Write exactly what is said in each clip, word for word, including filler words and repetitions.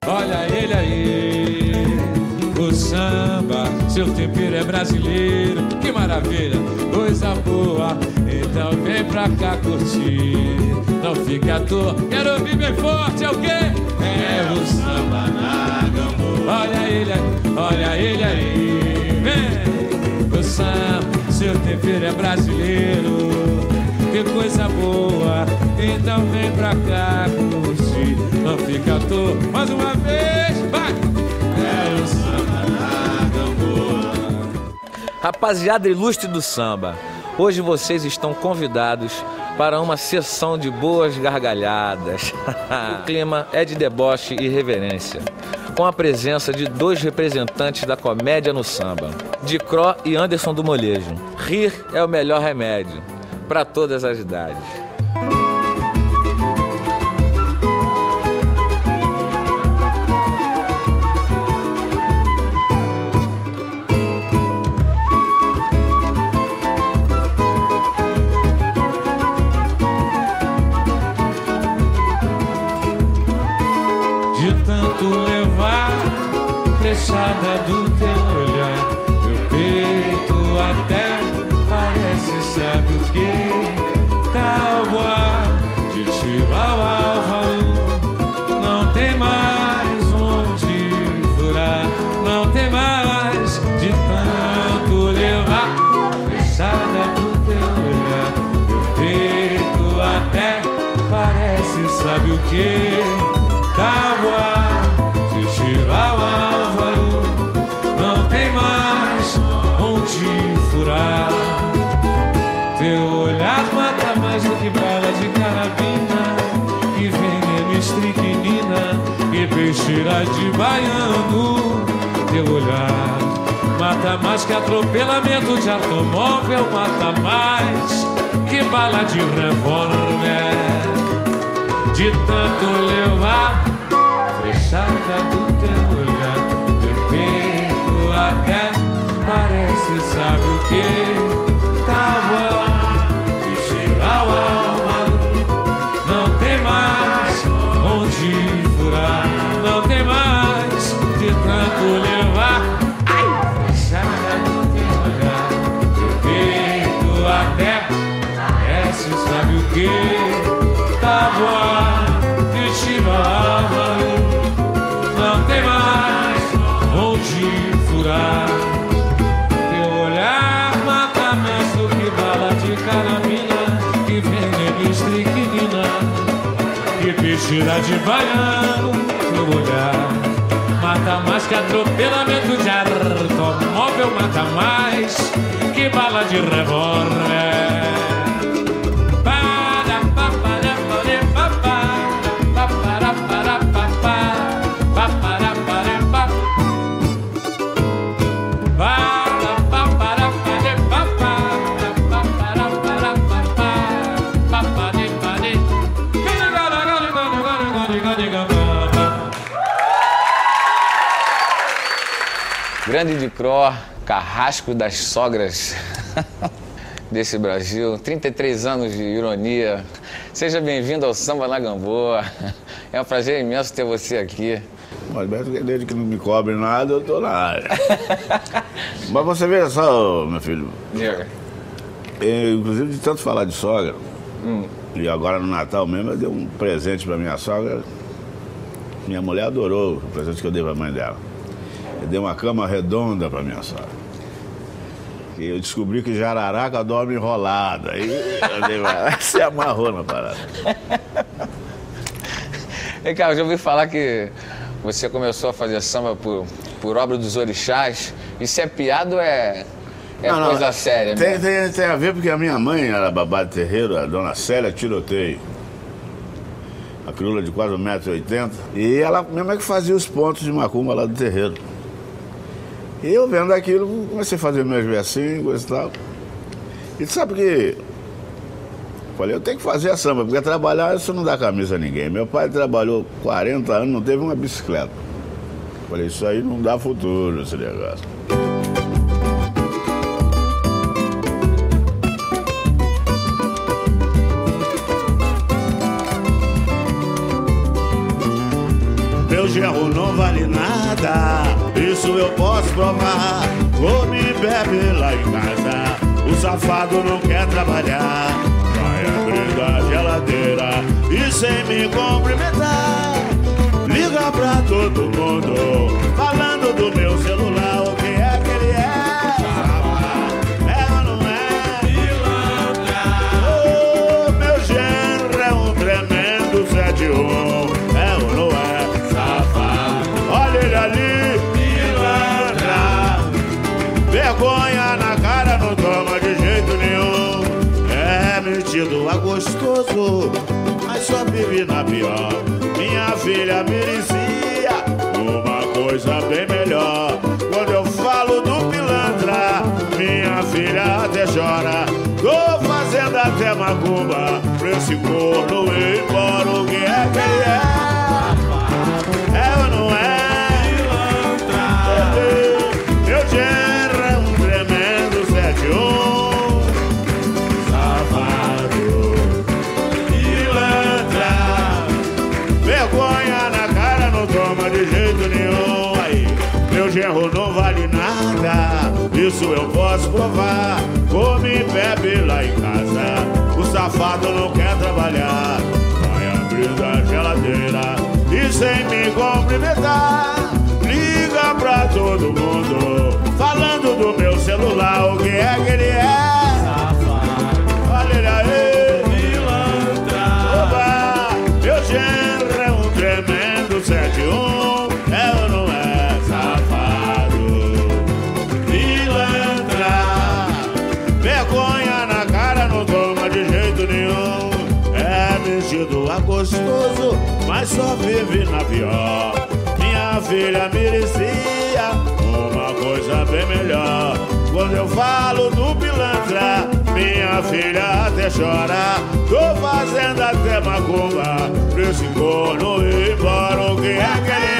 Olha ele aí, o samba, seu tempero é brasileiro. Que maravilha, coisa boa, então vem pra cá curtir. Não fica à toa, quero ouvir bem forte, é o quê? É o samba na Gamboa. Olha ele aí, olha ele aí, vem. O samba, seu tempero é brasileiro. Que coisa boa, então vem pra cá curtir. Não fica à toa, mais uma vez, vai! É o samba na Gamboa. Rapaziada ilustre do samba, hoje vocês estão convidados para uma sessão de boas gargalhadas. O clima é de deboche e reverência, com a presença de dois representantes da comédia no samba, Dicró e Anderson do Molejo. Rir é o melhor remédio para todas as idades. De tanto levar flechada do teu olhar, meu peito até parece, sabe o que? Calma, de Chihuahua, não tem mais onde furar, não tem mais. De tanto levar flechada do teu olhar, meu peito até parece, sabe o que? Calma, de Chihuahua, não tem mais onde furar. Teu olhar mata mais do que bala de carabina, que veneno, estricnina, que peixeira de baiano. Teu olhar mata mais que atropelamento de automóvel, mata mais que bala de revólver. De tanto levar flechada do teu olhar, meu peito até parece, sabe o que? Tábua de Chihuahua, não tem mais onde furar, não tem mais. De tanto levar flechada do teu olhar, meu peito até parece, sabe o que? Tábua de Chihuahua, não tem mais onde furar. Teu olhar mata mais do que bala de carabina, que veneno, estricnina, que peixeira de baiano. Teu olhar mata mais que atropelamento de automóvel, mata mais que bala de revólver. Grande Dicró, carrasco das sogras desse Brasil, trinta e três anos de ironia. Seja bem-vindo ao Samba na Gamboa. É um prazer imenso ter você aqui. Mas desde que não me cobre nada, eu tô na área. Mas você veja só, meu filho. Diga. Eu, inclusive, de tanto falar de sogra, Hum. e agora no Natal mesmo, eu dei um presente pra minha sogra. Minha mulher adorou o presente que eu dei pra mãe dela. Eu dei uma cama redonda pra minha sogra. E eu descobri que jararaca dorme enrolada. Aí se amarrou na parada. Ei, cara, eu já ouvi falar que você começou a fazer samba por, por obra dos orixás. Isso é piada ou é, é não, coisa não, séria? Tem, tem, tem a ver porque a minha mãe era babá de terreiro, a dona Célia Tiroteio. A crioula de quase um metro e oitenta. E ela mesmo é que fazia os pontos de macumba lá do terreiro. E eu vendo aquilo, comecei a fazer meus versinhos, coisa e tal. E sabe que... Falei, eu tenho que fazer a samba, porque trabalhar isso não dá camisa a ninguém. Meu pai trabalhou quarenta anos, não teve uma bicicleta. Falei, isso aí não dá futuro, esse negócio. genro não vale nada, isso eu posso provar. Come e bebe lá em casa, o safado não quer trabalhar. Vai abrir a geladeira e sem me cumprimentar, liga pra todo mundo, falando do meu celular. O que é que ele é? É ou não é? Pilantra. Oh, meu genro é um tremendo sete um. É ou não é? Safado. Olha ele ali. Pilantra. Vergonha na cara, não toma de jeito nenhum. É metido a gostoso, mas só vive na pior. Minha filha merecia uma coisa bem melhor. Quando eu falo do pilantra, minha filha até chora. Tô fazendo até macumba pra esse corno ir embora. O que é que ele é? É ou não é? Pilantra. Meu genro é um tremendo sete um. Vergonha na cara, não toma de jeito nenhum. Aí, meu genro não vale nada, isso eu posso provar. Come e bebe lá em casa, o safado não quer trabalhar. Vai abrir a geladeira e sem me cumprimentar, liga pra todo mundo, falando do meu celular. O que é que ele é? Safado. Olha ele aí. Pilantra. Oba, meu genro tremendo sete um, é ou não é? Safado. Pilantra. Vergonha na cara, não toma de jeito nenhum. É metido a gostoso, mas só vive na pior. Minha filha merecia uma coisa bem melhor. Quando eu falo do pilantra, minha filha até chora. Tô fazendo até macumba pra esse corno ir embora. O que é que ele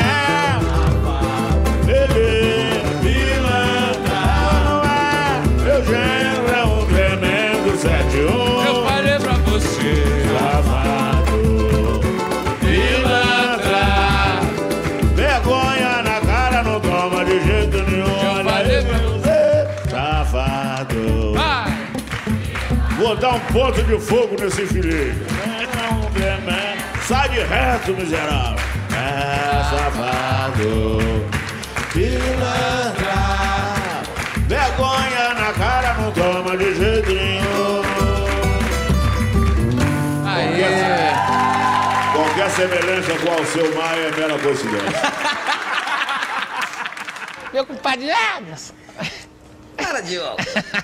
é? Ele é pilantra. Não é? Meu genro é um tremendo sete um. Eu falei pra você, safado. Pilantra. Vergonha na cara, não toma de jeito nenhum. eu falei pra você. Safado. Vai! Vou dar um ponto de fogo nesse filho. Sai de reto, miserável. É safado. Pilantra. Vergonha na cara, não toma de jeito nenhum. Aê! Qualquer semelhança com o seu Maia é mera coincidência. Meu compadre Anderson. Para, Diogo.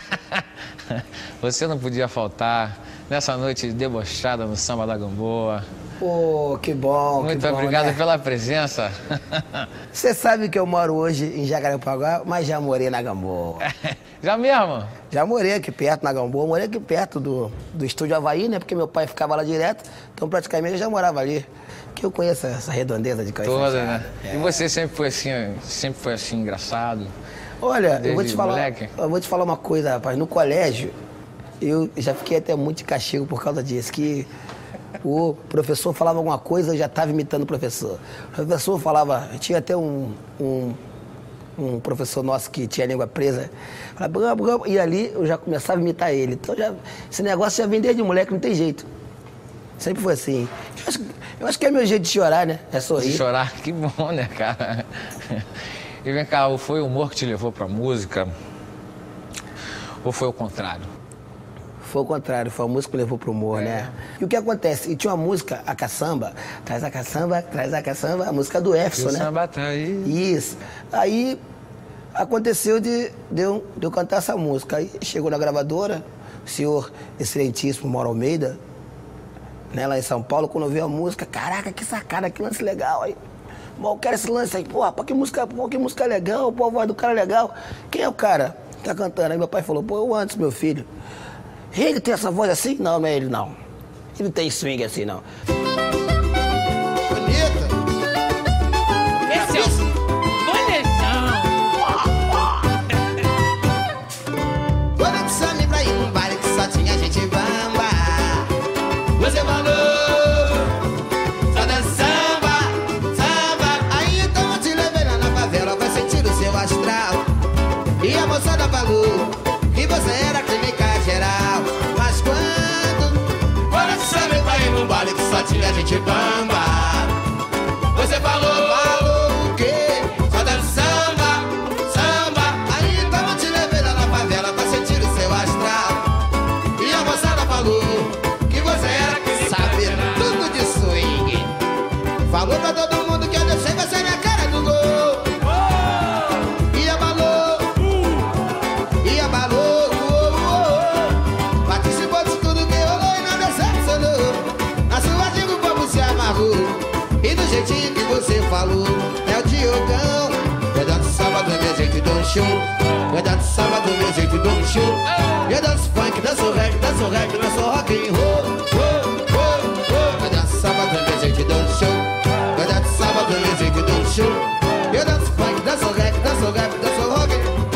Você não podia faltar nessa noite debochada no Samba da Gamboa. Pô, que bom, Muito que bom, obrigado né? pela presença. Você sabe que eu moro hoje em Jacarepaguá, mas já morei na Gamboa. Já mesmo? Já morei aqui perto na Gamboa, morei aqui perto do, do Estúdio Havaí, né? Porque meu pai ficava lá direto, então praticamente eu já morava ali. Que eu conheço essa redondeza de coisa. Toda, né? É. E você sempre foi assim, sempre foi assim, engraçado? Olha, Desde eu vou te falar, moleque? eu vou te falar uma coisa, rapaz. No colégio, eu já fiquei até muito de castigo por causa disso, que o professor falava alguma coisa, eu já estava imitando o professor. O professor falava, tinha até um, um, um professor nosso que tinha a língua presa, falava, e ali eu já começava a imitar ele. Então já, esse negócio já vem desde moleque, não tem jeito. Sempre foi assim. Eu acho, eu acho que é meu jeito de chorar, né? É sorrir. De chorar, que bom, né, cara? E vem cá, foi o humor que te levou pra música? Ou foi o contrário? Foi o contrário, foi a música que levou pro humor, é. né? E o que acontece? E tinha uma música, a caçamba, traz a caçamba, traz a caçamba, a música do Efson, né? O samba tá aí. Isso. Aí aconteceu de, de, eu, de eu cantar essa música. Aí chegou na gravadora, o senhor excelentíssimo Mauro Almeida, né, lá em São Paulo, quando eu vi a música, caraca, que sacada, que lance legal aí. Bom, eu quero esse lance aí, porra, pô, que música, pô, que música legal, pô, a voz do cara é legal. Quem é o cara que tá cantando? Aí meu pai falou, pô, o Anderson, meu filho. Ele tem essa voz assim? Não, não é ele, não. Ele não tem swing assim, não. Bonita. Esse é o Bonezão. Quando eu chamei pra ir num baile que só tinha gente bamba, você mandou só dança samba, samba. Aí gente bamba. Você falou, falou o quê? Só dança samba, samba. Aí então eu te levei lá na favela pra sentir o seu astral. E a moçada falou que você era que sabe tudo de swing. Falou pra todo mundo que eu deixei você na cara do gol. E abalou, e abalou. Participou de tudo que rolou e não decepcionou. Na sua diga o povo se amarrou. E do jeitinho que você falou, é o Diogão. Eu danço samba do meu jeito e dou um show. Eu danço samba do meu jeito e dou um show. Eu danço funk, danço rap, danço rap, danço rock and roll. Eu danço samba do meu jeito e dou um show. Eu danço samba do meu jeito e dou um show. Eu danço funk, danço rap, danço rap, danço rock and roll.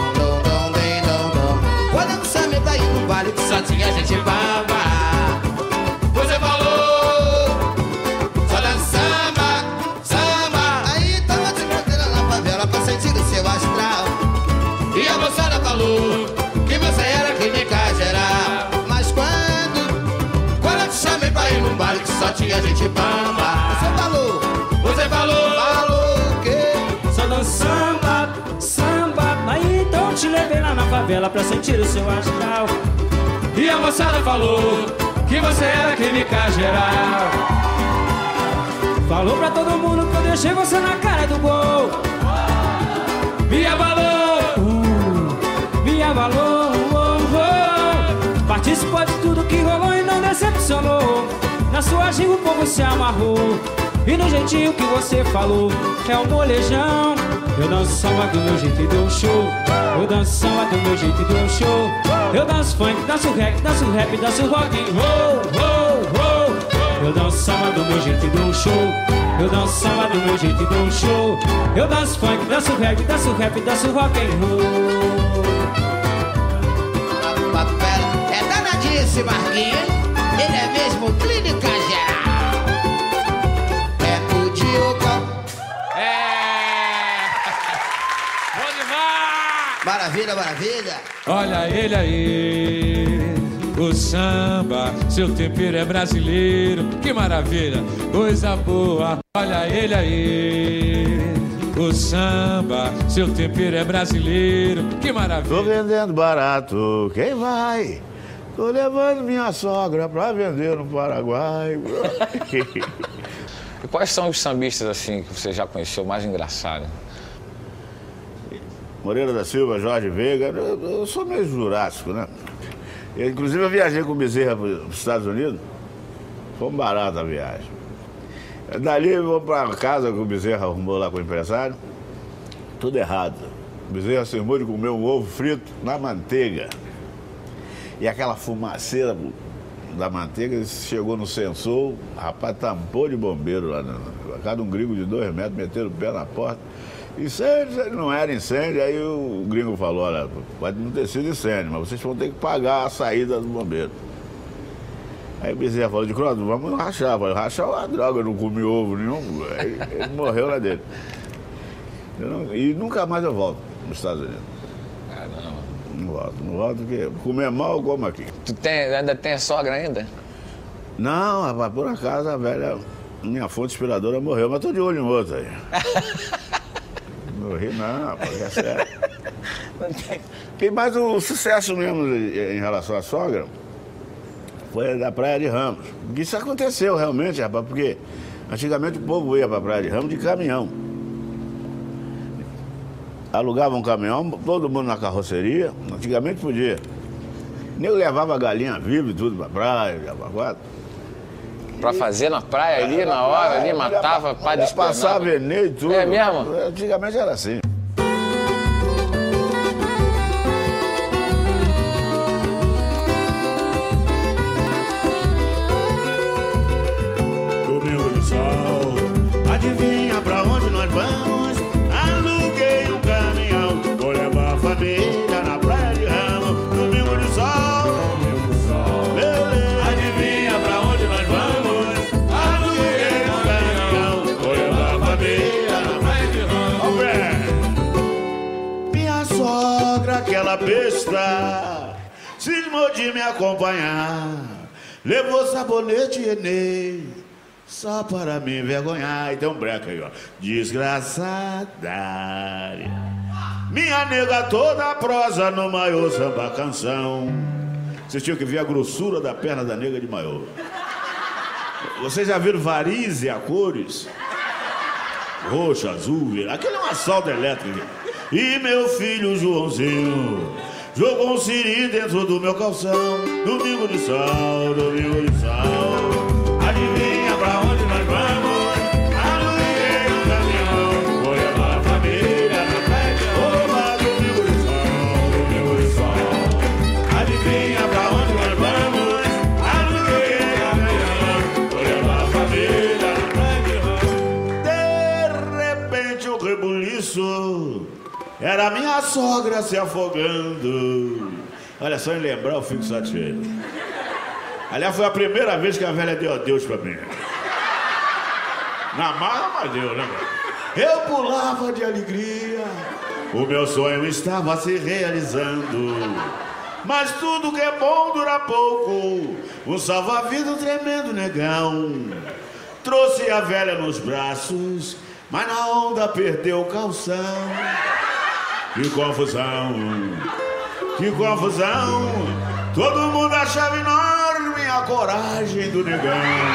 Quando eu chamei pra ir no baile que só tinha gente bamba, você falou, só dança samba, samba. Aí tava te botando na favela pra sentir o seu astral. E a moçada falou que você era clínica geral. Mas quando, quando eu te chamei pra ir no baile que só tinha gente bamba, você falou, você falou, falou o quê? Só dança samba, samba. Aí então te levei lá na favela pra sentir o seu astral. E a moçada falou que você era química geral. Falou pra todo mundo que eu deixei você na cara do gol. Me abalou, uh, Me abalou, uh, uh. Participou de tudo que rolou e não decepcionou. Na sua ginga o povo se amarrou. E no jeitinho que você falou, é o molejão. Eu danço samba do meu jeito e dou um show. Eu danço samba do meu jeito e dou um show. Eu danço funk, danço rap, danço rap, danço rock and roll, roll, roll. Eu danço samba do meu jeito e dou um show. Eu danço samba do meu jeito e dou um show. Eu danço funk, danço rap, danço rap, danço rock and roll. É danadinho esse Marquinhos, hein? Ele é mesmo clínica geral. É o Diogão. É! Bom demais! Maravilha, maravilha. Olha ele aí, o samba, seu tempero é brasileiro. Que maravilha, coisa boa. Olha ele aí, o samba, seu tempero é brasileiro. Que maravilha. Tô vendendo barato, quem vai? Tô levando minha sogra pra vender no Paraguai. E quais são os sambistas, assim, que você já conheceu, mais engraçado? Moreira da Silva, Jorge Veiga, eu, eu sou meio jurássico, né? Eu, inclusive eu viajei com o Bezerra para os Estados Unidos, foi um barato a viagem. Dali eu vou para casa que o Bezerra arrumou lá com o empresário, tudo errado. O Bezerra cismou de comer um ovo frito na manteiga. E aquela fumaceira da manteiga chegou no sensor, o rapaz tampou de bombeiro lá, na casa de um gringo de dois metros, meteram o pé na porta. Incêndio, não era incêndio, aí o gringo falou, olha, pode não ter sido incêndio, mas vocês vão ter que pagar a saída do bombeiro. Aí o Bezerra falou de Croto, vamos rachar. Eu falei, rachar uma droga, eu não comi ovo nenhum. Aí ele morreu lá dentro. Não, e nunca mais eu volto nos Estados Unidos. Caramba. Não volto, não volto, porque comer mal eu como aqui. Tu tem, ainda tem sogra ainda? Não, rapaz, por acaso a velha, minha fonte inspiradora morreu, mas tô de olho em outra aí. Morri não, rapaz, é sério. Quem mais o sucesso mesmo em relação à sogra foi da Praia de Ramos. Isso aconteceu realmente, rapaz, porque antigamente o povo ia pra Praia de Ramos de caminhão. Alugava um caminhão, todo mundo na carroceria, antigamente podia. Nem levava galinha viva e tudo pra praia, Jabaquara. Pra fazer na praia ali, na hora, ali, matava, pá, de passar veneno e tudo. É mesmo? Antigamente era assim. Domingo do sol, adivinha pra onde nós vamos? Aluguei um caminhão, vou levar a família na Praia de Ramos. Domingo do sol, domingo do sol, beleza. Adivinha pra onde nós vamos? Aluguei um caminhão, vou levar a família na Praia de Ramos. Minha sogra, aquela besta, cismou de me acompanhar. Levou sabonete e Enê, só para me envergonhar. E tem um breca aí, ó. Desgraçada. Minha nega toda prosa no maiô samba canção. Vocês tinham que ver a grossura da perna da nega de maiô. Vocês já viram varize a cores? Roxo, azul, vermelho. Aquele é um assalto elétrico. E meu filho Joãozinho jogou um siri dentro do meu calção. Domingo de sol, domingo de sol. Adivinha pra onde nós vamos? Aluguei um caminhão, vou levar a família na praia. Oba, domingo de sol, domingo de sol. Adivinha pra onde nós vamos? Aluguei um caminhão, vou levar a família na praia. De repente o rebuliço era a minha sogra se afogando. Olha, só em lembrar eu fico satisfeito. Aliás, foi a primeira vez que a velha deu adeus pra mim. Na marra, mas deu, né? Eu pulava de alegria. O meu sonho estava se realizando. Mas tudo que é bom dura pouco. Um salva-vida, um tremendo negão trouxe a velha nos braços, mas na onda perdeu o calção. Que confusão, que confusão. Todo mundo achava enorme a coragem do negão.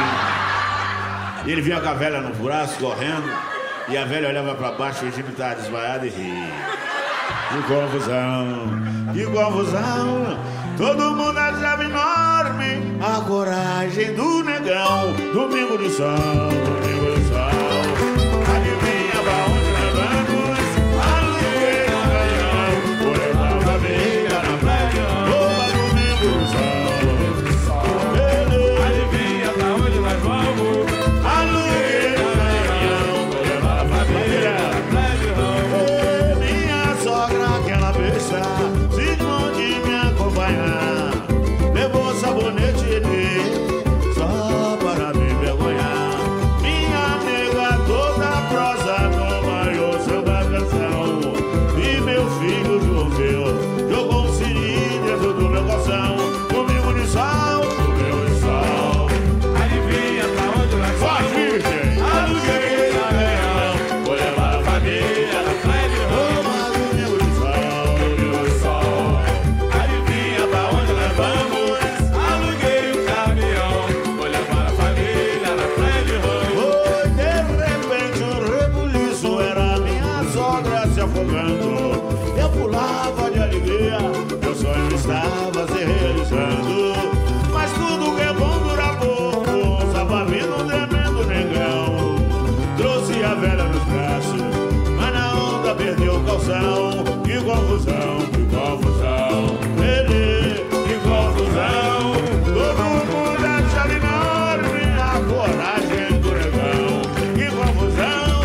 E ele vinha com a velha no braço, correndo, e a velha olhava pra baixo, fingindo que estava desmaiada e ria. Que confusão, que confusão. Todo mundo achava enorme a coragem do negão. Domingo do sol, domingo do sol. Adivinha pra onde nós vamos? Aluguei um caminhão, vou levar a família na praia. Oba, domingo do sol. Adivinha pra onde nós vamos? Aluguei um caminhão, vou levar a família na praia. Minha sogra, aquela besta, cismou de me acompanhar. Levou sabonete e só para me envergonhar. Minha nega toda prosa no maiô samba canção. E meu filho Joãozinho jogou um siri dentro do meu calção. Domingo de sol, domingo de sol. Adivinha pra onde nós vamos? Aluguei um caminhão, vou levar a família na praia de Roma. Domingo de sol, domingo de sol. Adivinha pra onde nós vamos? Aluguei um caminhão, vou levar a família na praia de Roma. Oi, de repente o rebuliço era a minha sogra se afogando. Eu pulava de alegria, meu sonho estava se realizando. Mas tudo que é bom dura pouco, salva-vida um tremendo negão trouxe a velha nos braços, mas na onda perdeu o calção. Que confusão, que confusão. Ele, que confusão. Todo mundo achava enorme a coragem do negão. Que confusão,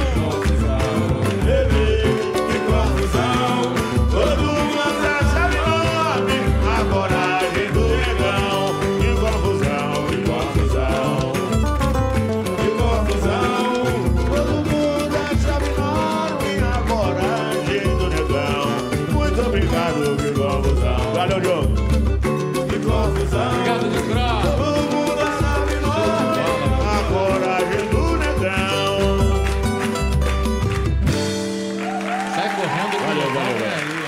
ele, que confusão. Todo mundo achava enorme a coragem do negão. Que confusão, que confusão. Que confusão. Todo mundo achava enorme a coragem do negão. Muito obrigado, que confusão. Valeu, Diogo. Que confusão. Obrigado, de Cross. Todo mundo achava enorme a coragem do negão. Sai correndo com Valeu, o valeu, valeu, valeu.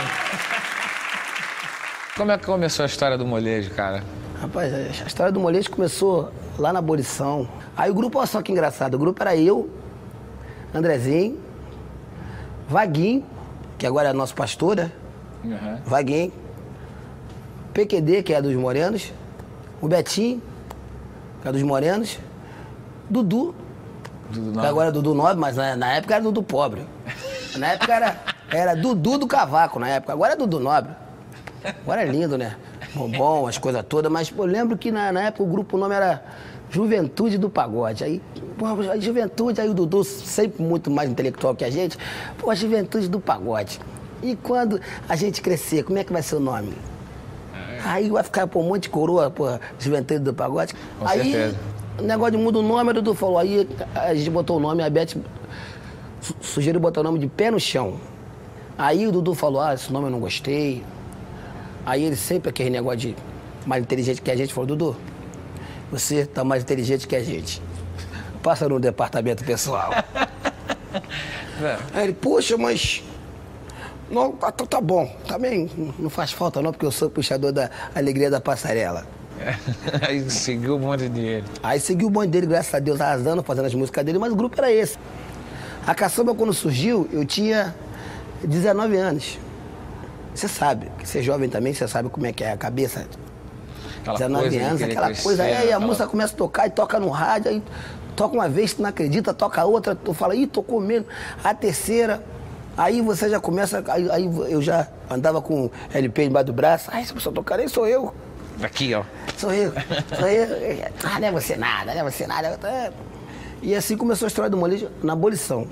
Como é que começou a história do molejo, cara? Rapaz, a história do molejo começou lá na abolição. Aí o grupo, olha só que engraçado, o grupo era eu, Andrezinho, Vaguinho, que agora é nosso pastor, né? Uhum. Vaguinho, P Q D, que é dos morenos, o Betinho, que é dos morenos, Dudu, Dudu que Nobre. agora é Dudu Nobre, mas na, na época era Dudu Pobre. Na época era, era Dudu do Cavaco, na época. Agora é Dudu Nobre. Agora é lindo, né? Bombom, as coisas todas, mas pô, eu lembro que na, na época o grupo, o nome era Juventude do Pagode. Aí, pô, a Juventude, aí o Dudu, sempre muito mais intelectual que a gente, pô, a Juventude do Pagode. E quando a gente crescer, como é que vai ser o nome? Aí vai ficar, pô, um monte de coroa, pô, Juventude do Pagode. Com aí, certeza. o negócio de muda o nome, o Dudu falou. Aí a gente botou o nome, a Beth su- sugeriu botar o nome de Pé no Chão. Aí o Dudu falou, ah, esse nome eu não gostei. Aí ele sempre, aquele negócio de mais inteligente que a gente, falou, Dudu, você tá mais inteligente que a gente. passa no departamento pessoal. Aí ele, poxa, mas... Não, tá, tá bom, também não faz falta não, porque eu sou puxador da alegria da passarela. Aí seguiu o bonde dele. Aí seguiu o bonde dele, graças a Deus, arrasando, fazendo as músicas dele, mas o grupo era esse. A caçamba, quando surgiu, eu tinha dezenove anos. Você sabe, que você é jovem também, você sabe como é que é a cabeça. Aquela dezenove coisa anos, aquela crescer, coisa. Aí a aquela... música começa a tocar e toca no rádio, aí toca uma vez, tu não acredita, toca outra, tu fala, ih, tô comendo. A terceira, aí você já começa, aí, aí eu já andava com L P embaixo do braço, ai, se você tocar, nem sou eu. Aqui, ó. Sou eu, sou eu. Ah, não é você nada, não é você nada. E assim começou a história do molejo na abolição.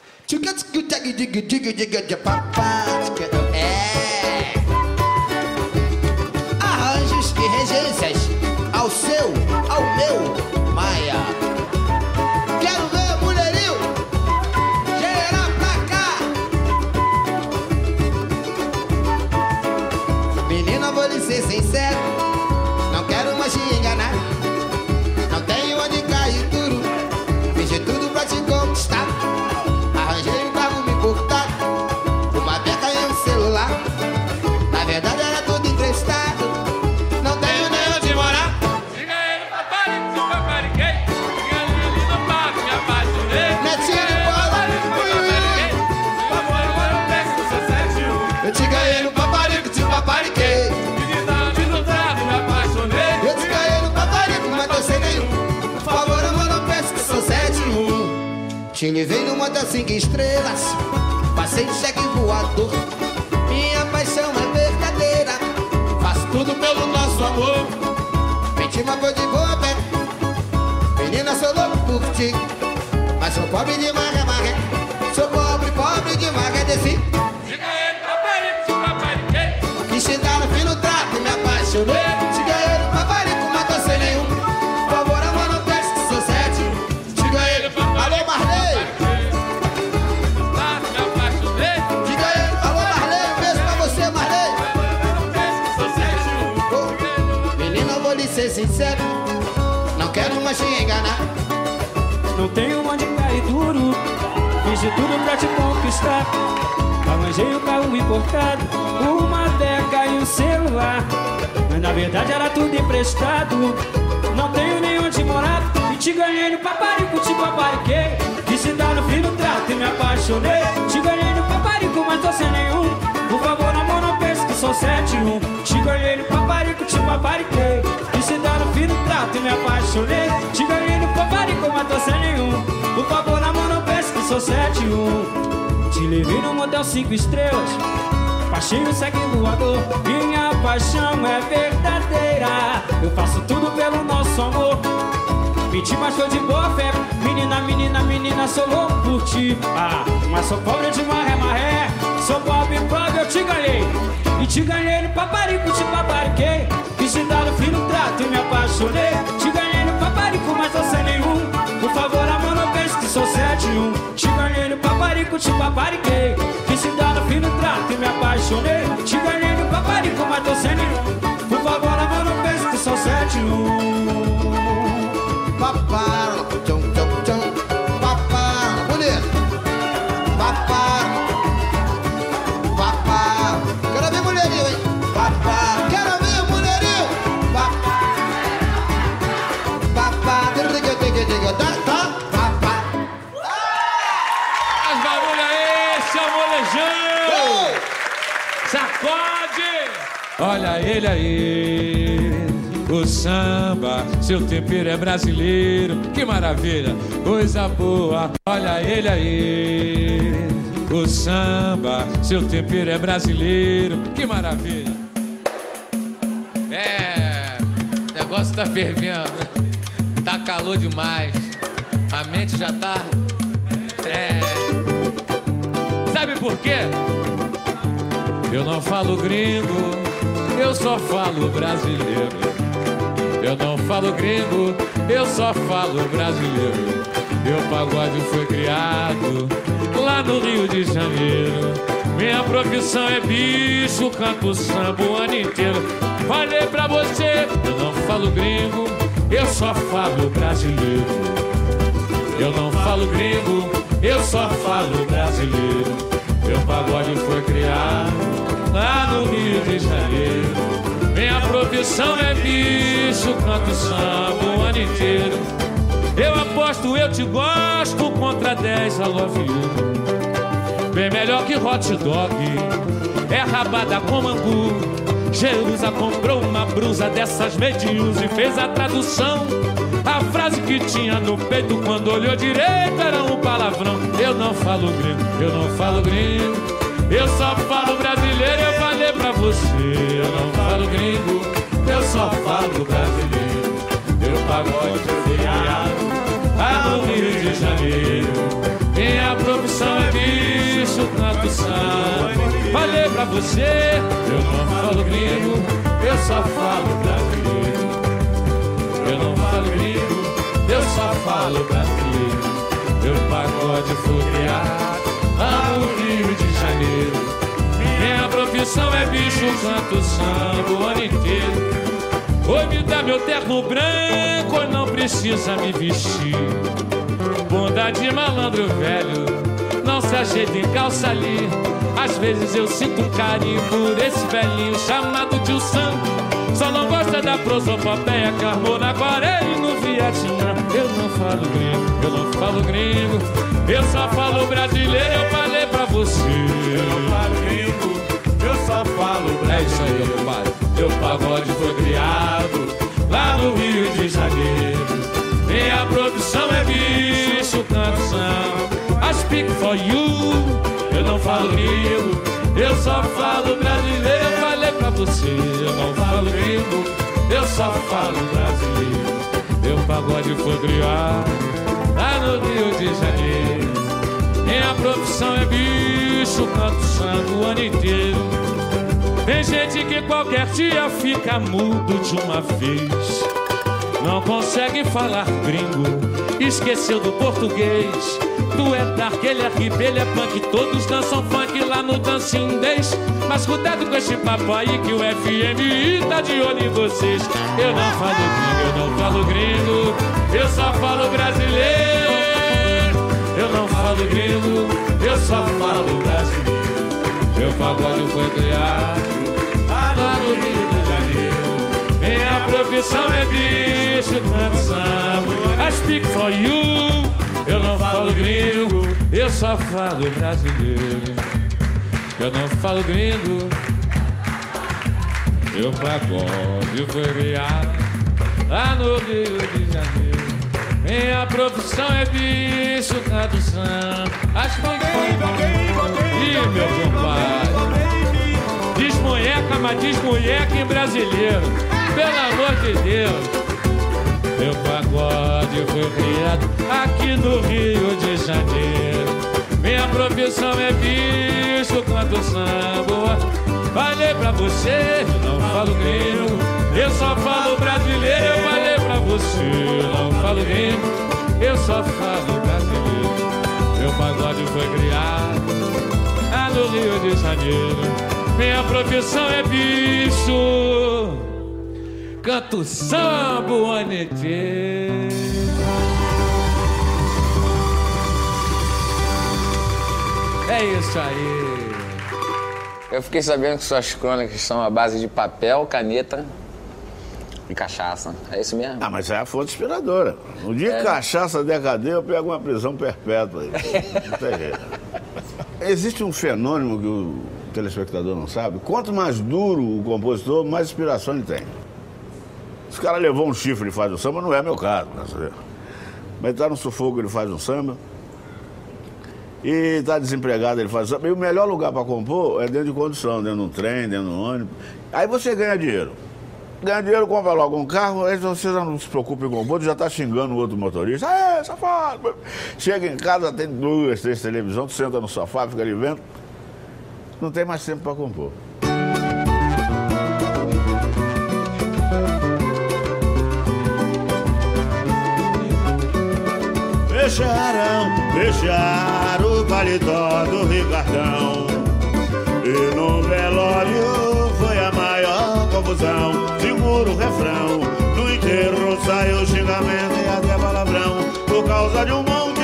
É. Arranjos e regências ao seu, ao meu, Maia. Quero ver mulherio, geral pra cá. Menina, vou lhe ser sincero, não quero mais te enganar. Não tenho onde cair duro, fiz de tudo pra te conquistar. Arranjei um carro me importar, uma beca e um celular. Na verdade era tudo emprestado, não tenho nem onde morar. Diga ele, papai, se papariquei. Diga ele no papo, me apaixonei. Netinho de bola, Por favor, agora eu peço que você sete um. eu te ganhei no paparico, te papariquei. Menina, no trago, me apaixonei. Eu te ganhei no paparico, mas tô sem nenhum. Por favor, amor, não peço que sou sete um. Te levei no motel cinco estrelas, passei de cheque voador. Minha paixão é verdadeira, faço tudo pelo nosso amor. Menti, mas foi de boa pé. Menina, sou louco por ti, mas sou pobre de maré, maré. Sou pobre, pobre de maré, desci. Diga ele, paparico, se papariquei. Quis te dar no fim no trato e me apaixonei. Te ganhei no paparico, mas tô sem nenhum. Por favor, amor, não peço que sou sete. Te ganhei no... Alô, Marley! Tá, me apaixonei. Te ganhei no... Alô, Marley, um beijo pra você, Marley. Não peço que sou sete um. Oh, menina, eu vou lhe ser sincero, não quero mais te enganar. Não tenho onde cair duro, fiz de tudo pra te conquistar. Arranjei o carro importado, uma beca e um celular. Mas na verdade era tudo emprestado, não tenho nem onde morar. E te ganhei no paparico, te papariquei. Quis te dar no fim do trato e me apaixonei. Te ganhei no paparico, mas tô sem nenhum. Por favor, amor, não pense que sou sete um. Te ganhei no paparico, te papariquei. Quis te dar no fim do trato e me apaixonei. Te ganhei no paparico, mas tô sem nenhum. Por favor, amor, não pense que sou sete um. Te levei no motel cinco estrelas, baixei o segue voador. Minha paixão é verdadeira, eu faço tudo pelo nosso amor. Menti, mas foi de boa fé. Menina, menina, menina, sou louco por ti. Ah, mas sou pobre de maré, maré. Sou pobre, pobre, eu te ganhei. E te ganhei no paparico, te papariquei. Quis te dar no fim do trato e me apaixonei. Te ganhei no paparico, mas tô sem nenhum. Por favor, amor, não pense que sou sete um. Te ganhei no paparico, te papariquei. Quis te dar no fim do trato e me apaixonei. Te ganhei no paparico, mas tô sem nenhum. Por favor, amor, não pense que sou sete um. Papá, tchum, tchum, tchum. Papá, bonito. Papá, papá. Quero ver mulherinho, hein? Papá, quero ver mulherinho. Papá, papá, diga, diga, diga, tá, tá, papá. Faz barulho aí, seu molejão! Sacode! Olha ele aí, o samba, seu tempero é brasileiro. Que maravilha, coisa boa. Olha ele aí, o samba, seu tempero é brasileiro. Que maravilha. É, o negócio tá fervendo, tá calor demais. A mente já tá... É... Sabe por quê? Eu não falo gringo, eu só falo brasileiro. Eu não falo gringo, eu só falo brasileiro. Meu pagode foi criado lá no Rio de Janeiro. Minha profissão é bicho, canto samba o ano inteiro. Falei pra você, eu não falo gringo, eu só falo brasileiro. Eu não falo gringo, eu só falo brasileiro. Meu pagode foi criado lá no Rio de Janeiro. Minha profissão é bicho, canto samba o ano inteiro. Eu aposto, eu te gosto, contra dez I love you. Bem melhor que hot dog, é rabada com angu. Jerusa comprou uma brusa dessas medius e fez a tradução. A frase que tinha no peito quando olhou direito era um palavrão. Eu não falo gringo, eu não falo gringo, eu só falo brasileiro. Eu falei pra você, eu não falo gringo, eu só falo brasileiro. Meu pagode foi criado lá no Rio de Janeiro. Minha profissão é bicho, canto samba. Falei pra você, eu não falo gringo, eu só falo brasileiro. Eu não falo gringo, eu só falo brasileiro. Meu pagode foi criado lá no Rio de Janeiro. Minha profissão é bicho, canto samba o ano inteiro. Oi, me dá meu terno branco, não precisa me vestir. Bunda de malandro velho, não se ajeita em calça ali. Às vezes eu sinto um carinho por esse velhinho chamado Tio Sam. Só não gosta da prosopopeia que armou na Coreia e no Vietnã. Eu não falo gringo, eu não falo gringo, eu só falo brasileiro. Eu falei pra você, eu não falo gringo, eu só falo brasileiro. É isso aí, meu compadre. Meu pagode foi criado lá no Rio de Janeiro. Minha profissão é bicho, canto samba. I speak for you. Eu não falo gringo, eu só falo brasileiro. Eu falei pra você, eu não falo gringo, eu só falo brasileiro. Meu pagode foi criado lá no Rio de Janeiro. Minha profissão é bicho, canto samba o ano inteiro. Tem gente que qualquer dia fica mudo de uma vez. Não consegue falar gringo, esqueceu do português. Tu é dark, ele é hip, ele é punk, todos dançam funk lá no Dancing Days. Mas cuidado com esse papo aí que o F M I tá de olho em vocês. Eu não falo gringo, eu não falo gringo, eu só falo brasileiro. Eu não falo gringo, eu só falo brasileiro. Meu pagode foi criado lá no Rio de Janeiro. Minha profissão é bicho, canto samba. I speak for you. Eu não falo gringo, eu só falo brasileiro. Eu não falo gringo, meu pagode foi criado lá no Rio de Janeiro. Minha profissão é bicho, canto samba. I speak for you. Ih, meu compadre, desmunheca, mas desmunheca em brasileiro. Pelo amor de Deus. Meu pagode foi criado aqui no Rio de Janeiro. Minha profissão é bicho, canto samba. Falei pra você, eu não falo gringo, eu só falo brasileiro. Eu falei pra você, eu não falo gringo, eu só falo brasileiro. Meu pagode foi criado lá no Rio de Janeiro. Minha profissão é bicho, canto samba o ano inteiro. É isso aí. Eu fiquei sabendo que suas crônicas são à base de papel, caneta e cachaça. É isso mesmo? Ah, mas é a fonte inspiradora. Um dia É. que cachaça der cadeia, eu pego uma prisão perpétua aí. Não tem jeito. Existe um fenômeno que o telespectador não sabe. Quanto mais duro o compositor, mais inspiração ele tem. Se o cara levou um chifre e faz um samba, não é meu caso, né? Mas ele tá no sufoco, ele faz um samba. E tá desempregado, ele faz um samba. E o melhor lugar para compor é dentro de condução, dentro de um trem, dentro de um ônibus. Aí você ganha dinheiro. Ganha dinheiro, compra logo um carro, aí você não se preocupa em compor, já tá xingando o outro motorista. É, safado! Chega em casa, tem duas, três televisões, tu senta no sofá, fica ali vendo. Não tem mais tempo para compor. Fecharam, fecharam o paletó do Ricardão. E no velório foi a maior confusão. Segura o refrão, no enterro saiu xingamento e até palavrão. Por causa de um monte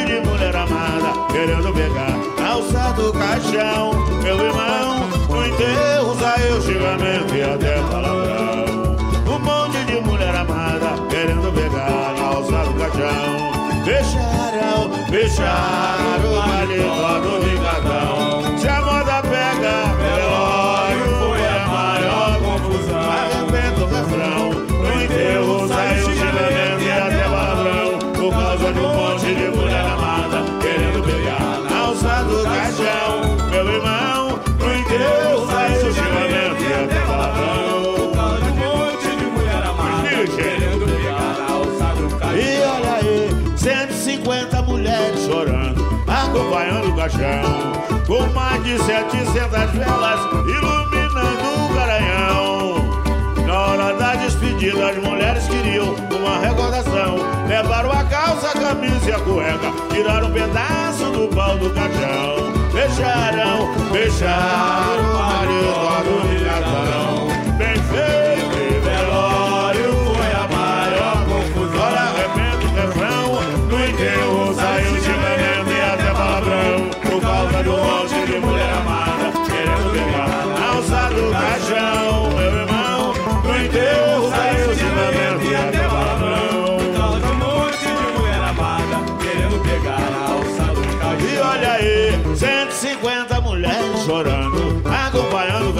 mulher amada querendo pegar na alça do caixão. Meu irmão, no enterro saiu xingamento e até palavrão. Um monte de mulher amada querendo pegar na alça do caixão. Fecharam, fecharam o paletó do Vingadão. Se a moda pega, velório foi a maior confusão. Arrebenta o refrão, no enterro saiu xingamento e até palavrão. Por causa de um monte de mulher amada querendo pegar na alça do caixão. Meu irmão, no enterro saiu xingamento e até palavrão. Por causa de um monte de mulher amada querendo pegar na alça do caixão. E olha aí, cento e cinquenta mulheres chorando, acompanhando o caixão, com mais de setecentas velas iluminando o Garanhão. Na hora da despedida, as mulheres queriam uma recordação. Levaram a calça, a camisa e a cueca, tiraram um pedaço do pau do caixão. Fecharam, fecharam o paletó do Vingadão. Bem feito, e velório foi a maior confusão. Olha, arrebenta o refrão, no enterro saiu xingamento e até palavrão. Por causa do monte de mulher amada querendo pegar na alça do caixão. Meu irmão, no enterro saiu xingamento e até palavrão. Por causa do monte de mulher amada querendo pegar na alça do caixão. E olha aí, cento e cinquenta mulheres chorando, acompanhando o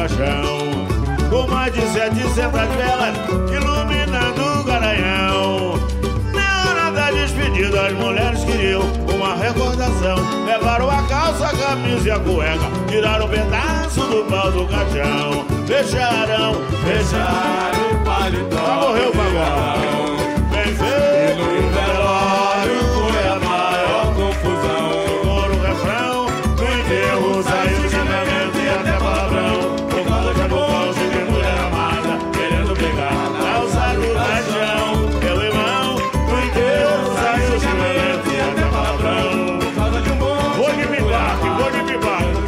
caixão, com mais de setecentas velas iluminando o Garanhão. Na hora da despedida, as mulheres queriam uma recordação. Levaram a calça, a camisa e a cueca, tiraram um pedaço do pau do caixão. Fecharam, fecharam o paletó. Já morreu o pagão. Bem feito, o velório foi a maior confusão. Chegou no refrão, no enterro saiu xingamento e até palavrão. Por causa de um monte de mulher amada querendo pegar na alça do caixão. Meu irmão, no enterro saiu xingamento e até palavrão. Por causa de um monte vou de pibaque, vou de pibaque.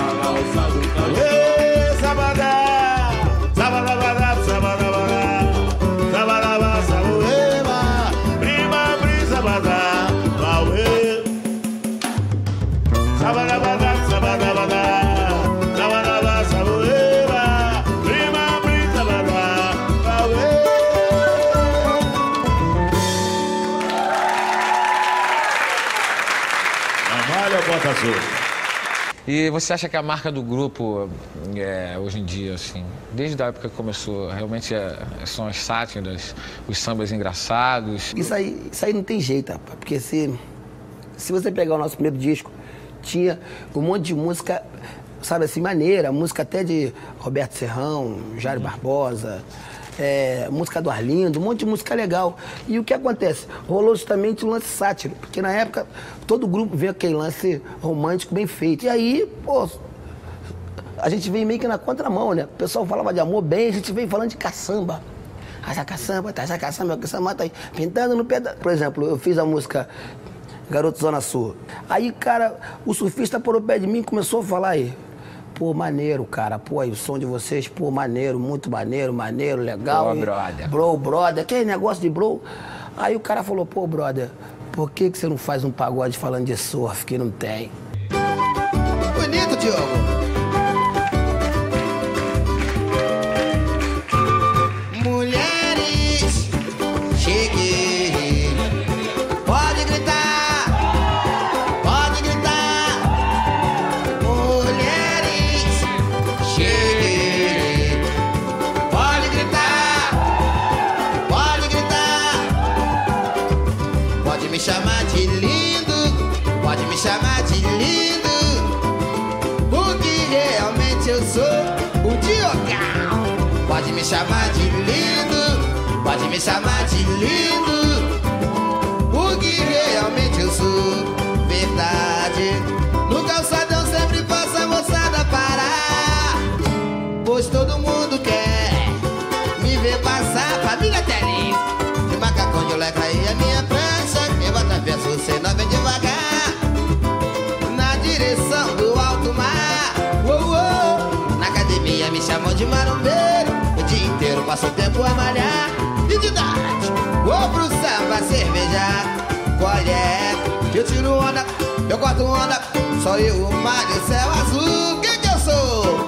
Ê, sabadá, sabadabadá, sabadabadá, sabadabá, sabueba, prima, brisa, badá, bauê. Sabadabadá, sabadabadá, sabadabá, sabueba, prima, brisa, badá, bauê. Amalha ou Bota Azul? E você acha que a marca do grupo, é, hoje em dia, assim, desde a época que começou, realmente é, são as sátiras, os sambas engraçados? Isso aí, isso aí não tem jeito, rapaz, porque se, se você pegar o nosso primeiro disco, tinha um monte de música, sabe assim, maneira, música até de Roberto Serrão, Jairo Barbosa, é, música do Arlindo, um monte de música legal. E o que acontece? Rolou justamente o lance sátiro, porque na época todo grupo vê aquele lance romântico bem feito. E aí, pô, a gente veio meio que na contramão, né? O pessoal falava de amor bem, a gente veio falando de caçamba. Essa caçamba, tá, essa caçamba, caçamba tá aí, pintando no pedaço. Por exemplo, eu fiz a música Garoto Zona Sul. Aí, cara, o surfista parou perto de mim e começou a falar aí. Pô, maneiro, cara. Pô, aí o som de vocês, pô, maneiro, muito maneiro, maneiro, legal. Pô, brother. Bro, brother. Que negócio de bro? Aí o cara falou, pô, brother, por que que você não faz um pagode falando de surf, que não tem? Bonito, Diogo. Mulheres, cheguei. Pode gritar, pode gritar. Mulheres, cheguei. Pode gritar, pode gritar. Pode me chamar de lindo, pode me chamar de lindo, porque realmente eu sou o Diogão. Pode me chamar de lindo, pode me chamar de lindo, porque realmente eu sou verdade. No calçadão sempre faço a moçada parar, pois todo mundo quer me ver passar. Família Telinho, de macacão de leca e a minha prancha, quem bota verso cê não vem devagar, na direção do alto mar. Uou, uou. Na academia me chamam de marombeiro, o dia inteiro passo o tempo a malhar. E de tarde vou pro samba cervejar. Qual é? Eu tiro onda corto onda, só eu, o mar e o céu azul. Quem que eu sou?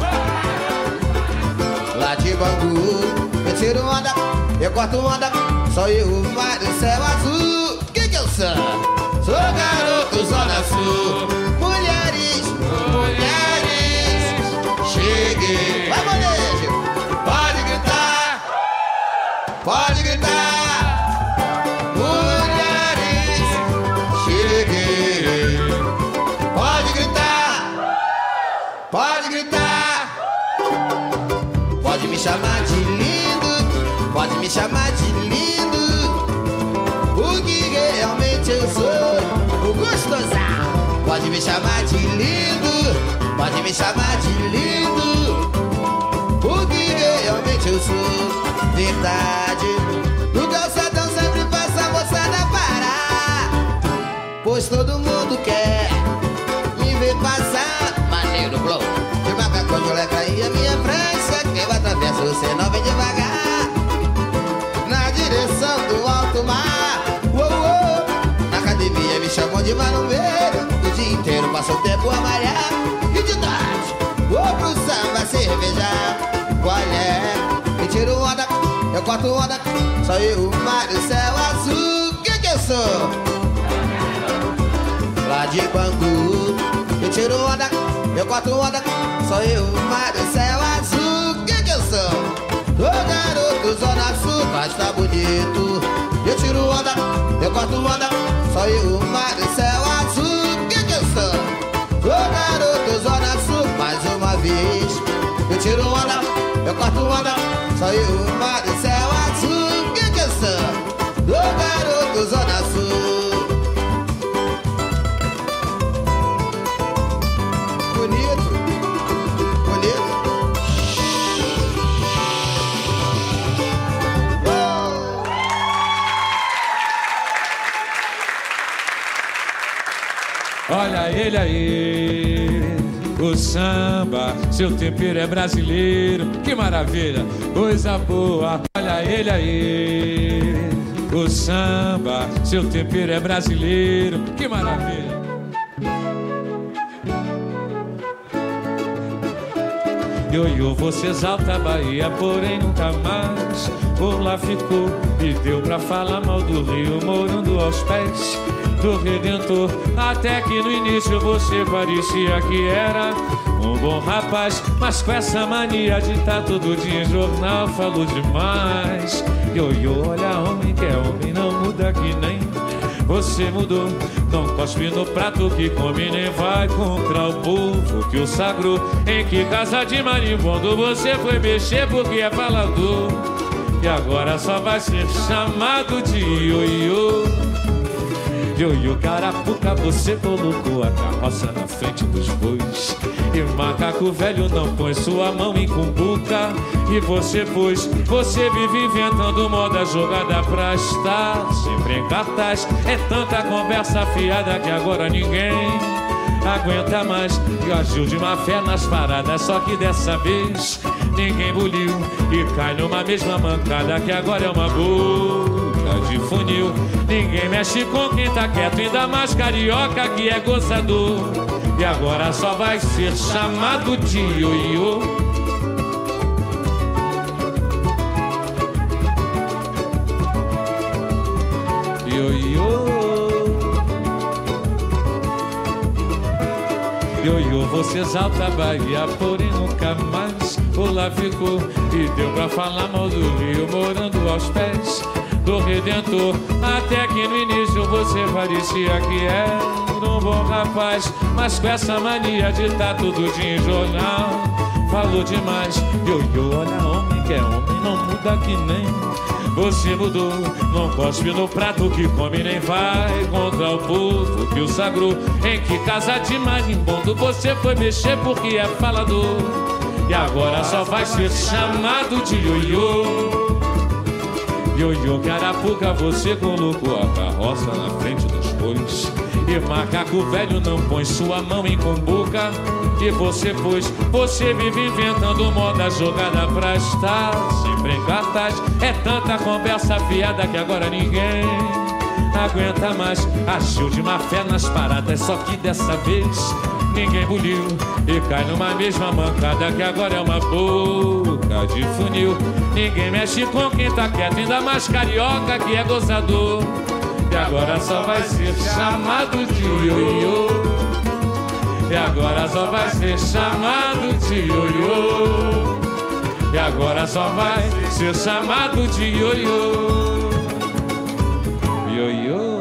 Lá de Bangu, eu tiro onda, eu corto onda, só eu, o mar e o céu azul. Quem que eu sou? Sou garoto Zona Sul. Mulheres, mulheres, cheguei. Vai, molejo, pode gritar, pode gritar. Mulheres, cheguei. Pode gritar, pode gritar. Pode me chamar de lindo, pode me chamar de lindo. O que realmente eu sou, o gostosão. Pode me chamar de lindo, pode me chamar de lindo. O que realmente eu sou, verdade. No calçadão sempre passa a moçada parar, pois todo mundo quer me ver passar. Maneiro, blow, de macacão de moleca e a minha prancha. Quem vai atravessa você não vem devagar, na direção do alto mar. Uou, uou. Na academia me chamam de marombeiro, o dia inteiro passo o tempo a malhar. E de tarde vou pro samba cervejar. Qual é? Me tiro onda, eu corto onda, só eu, o mar e o céu azul. Quem que eu sou? Lá de Bangu, eu tiro onda, eu corto onda, só eu, o mar e o céu azul. Quem que eu sou? Ô garoto Zona Sul, mas tá bonito. Eu tiro onda, eu corto onda, só eu, o mar e o céu azul. Quem que eu sou? Ô garoto Zona Sul, mais uma vez. Eu tiro onda, eu corto onda, só eu, o mar e o céu azul. Quem que eu sou? Ô garoto Zona Sul. Bonito, bonito. Olha ele aí, o samba, seu tempero é brasileiro. Que maravilha, coisa boa. Olha ele aí, o samba, seu tempero é brasileiro. Que maravilha. Ioiô, você exalta a Bahia, porém nunca mais por lá ficou. E deu pra falar mal do Rio, morando aos pés do Redentor. Até que no início você parecia que era um bom rapaz, mas com essa mania de tá todo dia em jornal, falou demais. Ioiô, olha homem que é homem, não muda que nem você mudou. Não cospe no prato que come, nem vai contra o povo que o sagrou. Em que casa de marimbondo você foi mexer porque é falador, e agora só vai ser chamado de ioiô. Ioiô, carapuca, você colocou a carroça na frente dos bois, e macaco velho não põe sua mão em cumbuca. E você pôs, você vive inventando moda jogada pra estar sempre em cartaz. É tanta conversa fiada que agora ninguém aguenta mais. E agiu de má fé nas paradas, só que dessa vez ninguém buliu, e cai numa mesma mancada que agora é uma boca de funil. Ninguém mexe com quem tá quieto, ainda mais carioca que é gozador, e agora só vai ser chamado de ioiô. Ioiô, ioiô, você exalta a Bahia, porém nunca mais por lá ficou. E deu pra falar mal do Rio, morando aos pés do Redentor. Até que no início você parecia que era um bom rapaz, mas com essa mania de tá tudo dia em jornal, falou demais. Ioiô, olha homem que é homem, não muda que nem você mudou. Não cospe no prato que come, nem vai contra o povo que o sagrou. Em que casa de marimbondo você foi mexer porque é falador, e agora só vai ser chamado de ioiô. Ioiô, carapuca, você colocou a carroça na frente dos bois, e macaco velho não põe sua mão em cumbuca. E você pôs, você vive inventando moda jogada pra estar sempre em cartaz. É tanta conversa fiada que agora ninguém aguenta mais. Agiu de má fé nas paradas, só que dessa vez ninguém buliu e cai numa mesma mancada que agora é uma boca de funil. Ninguém mexe com quem tá quieto, ainda mais carioca que é gozador. E agora só vai ser chamado de ioiô. E agora só vai ser chamado de ioiô. E agora só vai ser chamado de ioiô. Ioiô.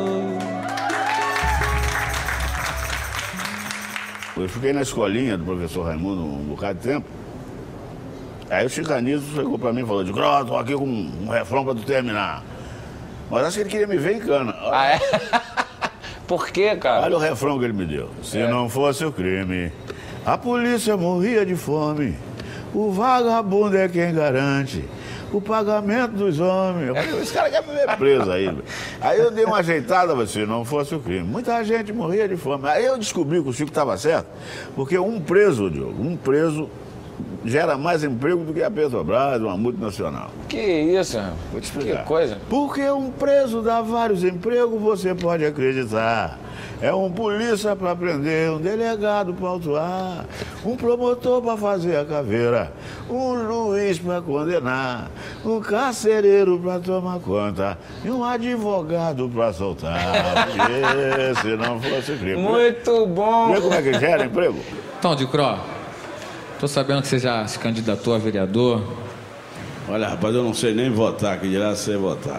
Eu fiquei na escolinha do professor Raimundo um bocado de tempo. Aí o Chicanizo chegou pra mim e falou de Grosso, tô aqui com um refrão pra tu terminar. Mas acho que ele queria me ver em cana. Ah, é? Por quê, cara? Olha o refrão que ele me deu. Se É. não fosse o crime, a polícia morria de fome. O vagabundo é quem garante o pagamento dos homens. Eu falei, esse cara quer me ver preso aí. Aí eu dei uma ajeitada, mas se não fosse o crime. Muita gente morria de fome. Aí eu descobri que o Chico estava certo, porque um preso, Diogo, um preso gera mais emprego do que a Petrobras, uma multinacional. Que isso, rapaz? Vou te explicar. Que coisa. Porque um preso dá vários empregos, você pode acreditar. É um polícia para prender, um delegado para autuar, um promotor para fazer a caveira, um juiz para condenar, um carcereiro para tomar conta e um advogado para soltar. Porque se não fosse crime. Muito bom. Vê como é que gera emprego? Então, Dicró, tô sabendo que você já se candidatou a vereador. Olha, rapaz, eu não sei nem votar, que dirá ser votado.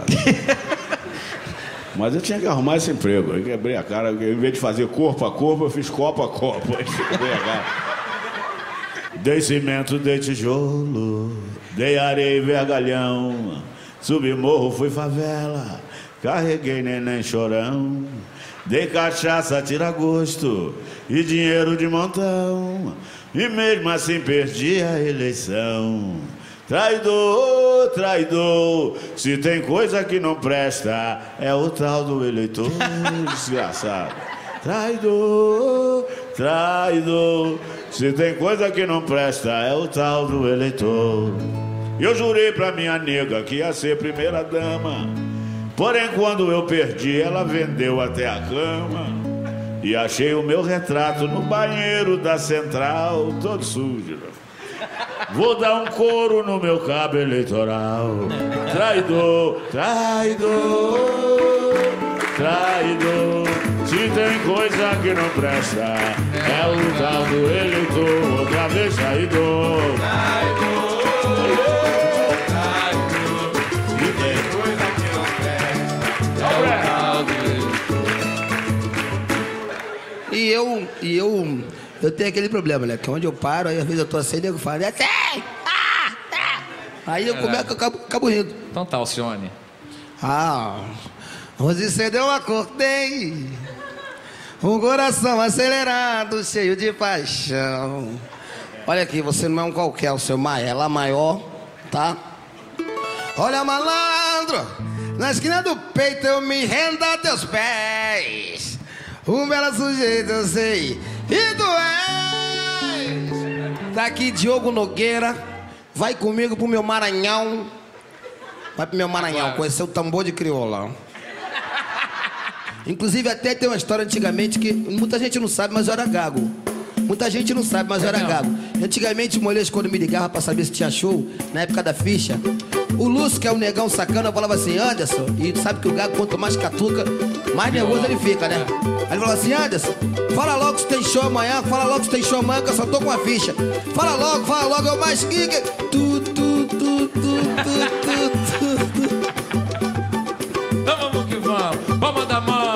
Mas eu tinha que arrumar esse emprego. Eu quebrei a cara, em vez de fazer corpo a corpo, eu fiz copo a copo. Aí quebrei a cara. Dei cimento, dei tijolo, dei areia e vergalhão. Subi morro, fui favela, carreguei neném chorão. Dei cachaça, tira gosto e dinheiro de montão. E mesmo assim perdi a eleição. Traidor, traidor, se tem coisa que não presta, é o tal do eleitor desgraçado. Traidor, traidor, se tem coisa que não presta, é o tal do eleitor. Eu jurei pra minha nega que ia ser primeira dama, porém quando eu perdi ela vendeu até a cama. E achei o meu retrato no banheiro da central, todo sujo. Vou dar um couro no meu cabo eleitoral. Traidor, traidor, traidor. Se tem coisa que não presta, é o tal do eleitor. Outra vez traidor. Traidor, traidor. Se tem coisa que não presta, é o tal do eleitor. E eu, e eu, eu tenho aquele problema, né? Que onde eu paro, aí às vezes eu tô assim, nego fala, é assim! Ah, ah. Aí eu começo, eu acabo, acabo rindo. Então tá, Alcione. Ah, hoje cedo eu acordei, um coração acelerado, cheio de paixão. Olha aqui, você não é um qualquer, o seu Maia, ela maior, tá? Olha, malandro, na esquina do peito eu me rendo a teus pés. Um belo sujeito eu sei, e tu és. Daqui Diogo Nogueira, vai comigo pro meu Maranhão. Vai pro meu Maranhão, conhecer o tambor de crioula. Inclusive até tem uma história antigamente que muita gente não sabe, mas eu era gago. Muita gente não sabe, mas eu era gago. Antigamente o molejo, quando me ligava pra saber se tinha show, na época da ficha, o Lúcio, que é um negão sacana, falava assim, Anderson, e tu sabe que o gago, quanto mais catuca, mais nervoso ele fica, né? Aí ele falou assim, Anderson, fala logo se tem show amanhã, fala logo se tem show amanhã, que eu só tô com a ficha. Fala logo, fala logo, eu mais que... Tu, tu, tu, tu, tu, tu, tu. Então vamos que vamos, vamos dar mão.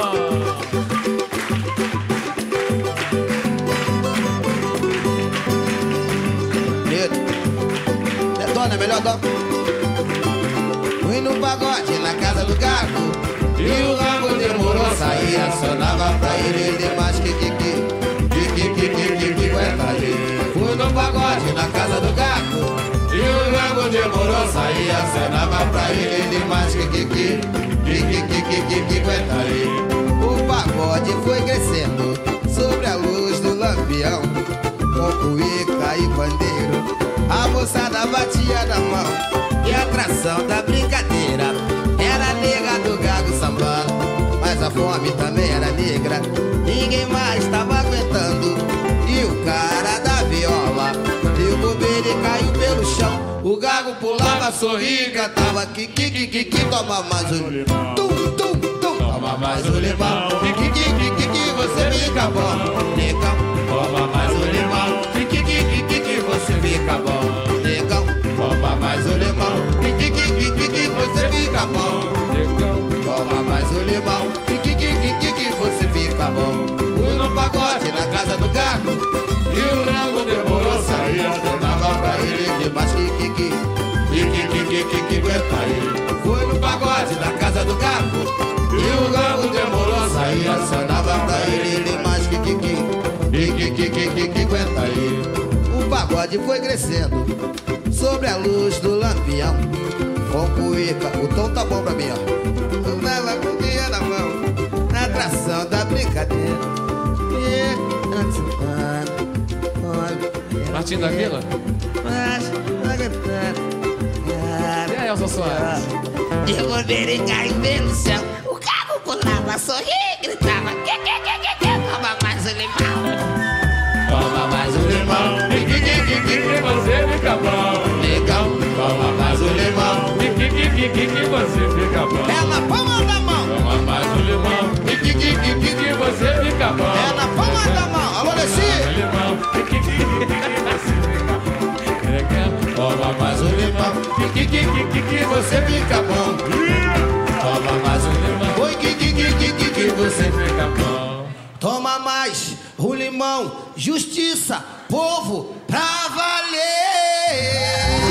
Detona, melhor dó. Fui no pagode na casa do gago, e o gago demorou a sair, acionava pra ele demais que que que que que que que que que aguenta ali. Fui no pagode na casa do gago, e o gago demorou a sair, acionava pra ele demais que que que que que que que que que aguenta ali. O pagode foi crescendo sobre a luz do lampião, com cuíca e bandeiro, a moçada batia na mão, e a atração da brincadeira era a nega do gago sambando. Mas mas a fome também era negra. Ninguém mais tava aguentando. E o cara da viola deu bobeira e caiu pelo chão. O gago pulava, sorria e cantava Kiki, kiki, kiki, toma mais um limão. Tum, tum, tum, toma mais um limão. Kiki, kiki, kiki, você fica bom. Negão, toma mais um limão. Kiki, kiki, kiki, você fica bom. Negão, toma mais um limão. Kiki, kiki, kiki, você fica bom. Negão, toma mais um limão. Kiki, kiki, kiki, você fica bom. Fui no pagode na casa do gago e o rango demorou a sair. Acenava pra ele de baixo, kiki, kiki, kiki, kiki, kiki, aguenta aí. Fui no pagode na casa do gago e o rango demorou a sair. Acenava pra ele de mais, kiki, kiki, kiki, kiki, kiki, aguenta aí. O pagode foi crescendo sobre a luz do lampião. Com cuíca, o tom tá bom pra mim, ó. Leva com dia na mão, na atração da brincadeira. Martinho da Vila? E aí, Elza Soares? De bobeira e caiu pelo céu. O carro pulava, sorria e gritava que, que, que, que, que, toma mais um limão. Toma mais um limão. Que, que, que, que, que, que você fica bom. Legal, toma mais um limão. Que, que, que, que, que, que você fica bom. É na palma da mão. Toma mais um limão. Que, que, que, que, que, que você fica bom. É na palma da mão. Alô, Nessi. Toma mais um limão, que que que que que que você fica bom. Toma mais um limão, oi que que que que que que você fica bom. Toma mais um limão, justiça, povo, pra valer.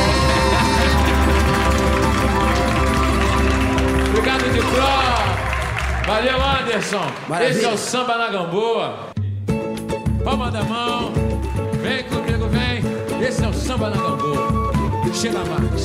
Obrigado de pro. Valeu, Anderson. Maravilha. Esse é o Samba na Gamboa. Palma da mão, vem comigo, vem. Esse é o Samba na Gamboa. Sheila Marques.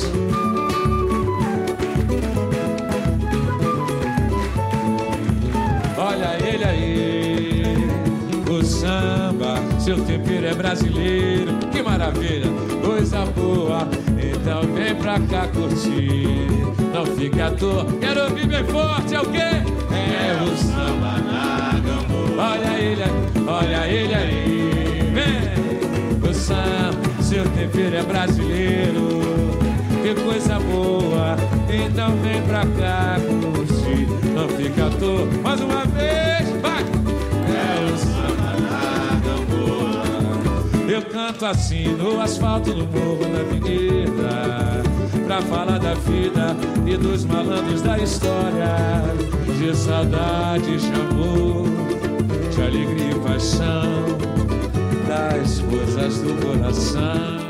Olha ele aí, o samba, seu tempero é brasileiro. Que maravilha, coisa boa. Então vem pra cá curtir. Não fique à toa, quero ouvir bem forte. É o quê? É o Samba na Gamboa. Olha ele aí, olha ele aí. Vem, o samba, seu tempero é brasileiro, que coisa boa. Então vem pra cá curtir. Não fica à toa, mais uma vez, vai! É o Samba na Gamboa. Eu canto assim no asfalto, no morro, na avenida, pra falar da vida e dos malandros da história, de saudade, de amor, de alegria e paixão, das coisas do coração.